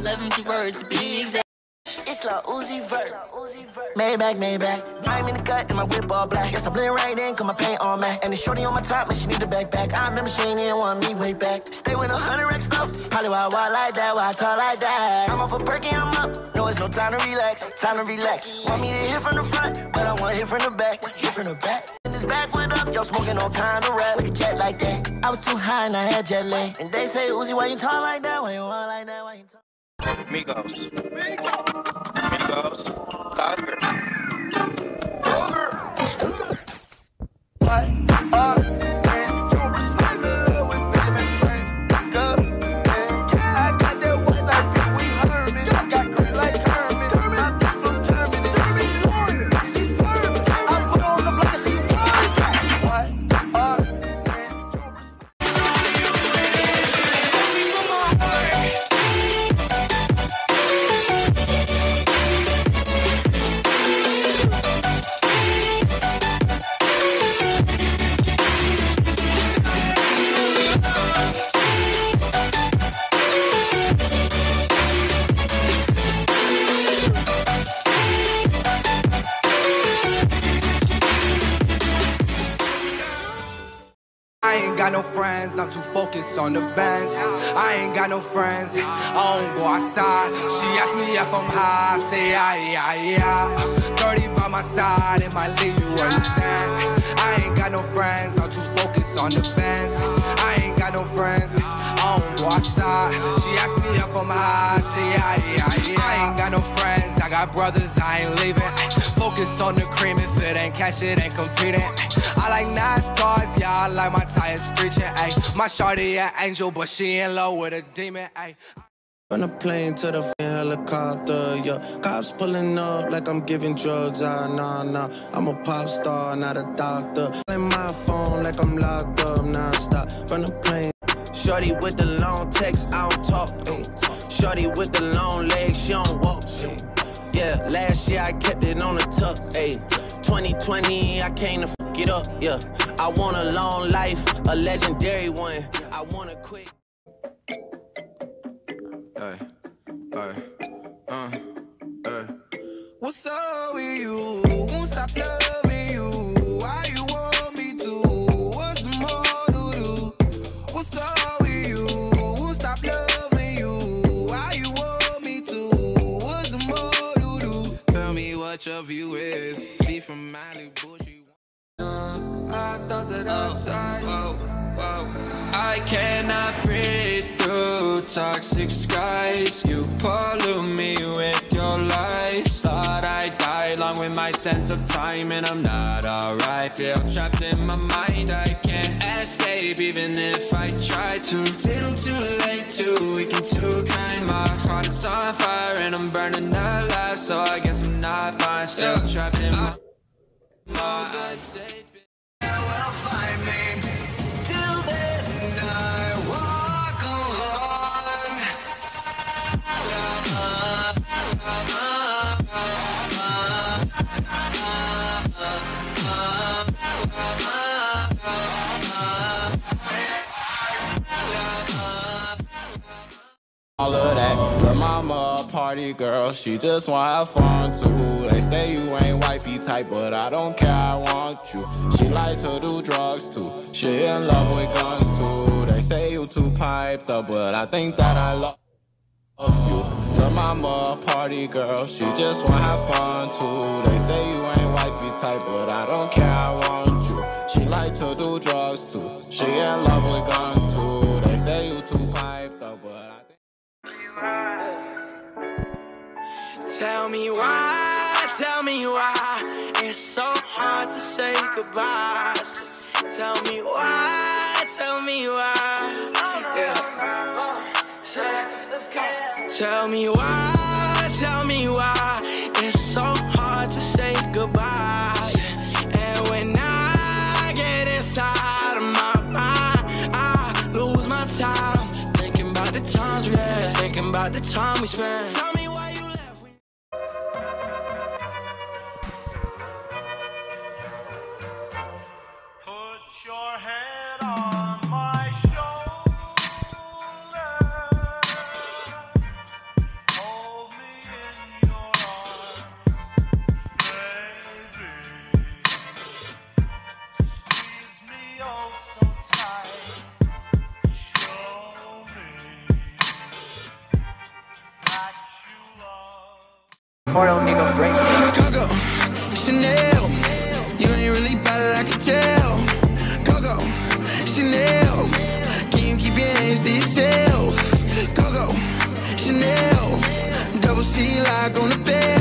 11 words to be exact. It's Lil Uzi Vert. Maybach. I'm in the cut and my whip all black. Guess I blend right in, cause my paint on matte. And the shorty on my top, man, she need a backpack. I remember she ain't even want me way back. Stay with 100 X stuff. Probably why I walk like that, why I talk like that. I'm off a perky, I'm up. No, it's no time to relax. Want me to hit from the front, but I want to hit from the back. In this backwood up, yo, smoking all kind of rap. Like a jet like that. I was too high and I had jet lag. And they say, Uzi, why you talk like that? Why you walk like that? Why you talk? Migos, Cocker. No friends, I'm too focused on the bands. I ain't got no friends, I don't go outside. She asked me if I'm high, I say yeah. 30 by my side, it might leave you where you stand. I ain't got no friends, I'm too focused on the bands. I ain't got no friends, I don't go outside. She asked me if I'm high, I say yeah. I ain't got no friends, I got brothers, I ain't leaving. Focus on the cream, if it ain't cash, it ain't competing. I like 9 stars, yeah, I like my tires screeching, ayy. My shawty an angel, but she in love with a demon, ayy. From the plane to the helicopter, yeah. Cops pulling up like I'm giving drugs, nah. I'm a pop star, not a doctor. In my phone like I'm locked up, non-stop. From the plane, shorty with the long text, I don't talk, ayy. Shorty with the long legs, she don't walk, ayy. Yeah, last year I kept it on the tuck, ayy. 2020, I came to fuck it up, yeah. I want a long life, a legendary one. I want a quick. What's up with you? Won't stop loving you. Why you want me to? What's the more to do? What's up with you? Won't stop loving you. Why you want me to? What's the more to do? Tell me what your view is. She from Malibu, she I thought that I'm tired. I cannot breathe through toxic skies. You pollute me with your lies. Thought I'd die along with my sense of time, and I'm not alright. Feel trapped in my mind, I can't escape even if I try to. Little too late, too weak and too kind. My heart is on fire and I'm burning alive, so I guess I'm not fine. Still trapped in my mind. Will find me. Till then I walk alone. all of that. Her mama a party girl, she just wanna have fun too. They say you ain't wifey type, but I don't care, I want you. She like to do drugs too, she in love with guns too. They say you too piped up, but I think that I love you. Her mama a party girl, she just wanna have fun too. They say you ain't wifey type, but I don't care, I want you. She like to do drugs too, she in love with guns too. They say you too piped up, but I think tell me why it's so hard to say goodbye. Tell me why, yeah. Tell me why it's so hard to say goodbye. And when I get inside of my mind, I lose my time thinking about the times we had, thinking about the time we spent. Tell me why you left me. Put your head on my shoulder Before don't need no breaks. Coco, Chanel, you ain't really bad it, I can tell. Coco, Chanel, can you keep your hands to yourself? Coco, Chanel, double C lock on the bed.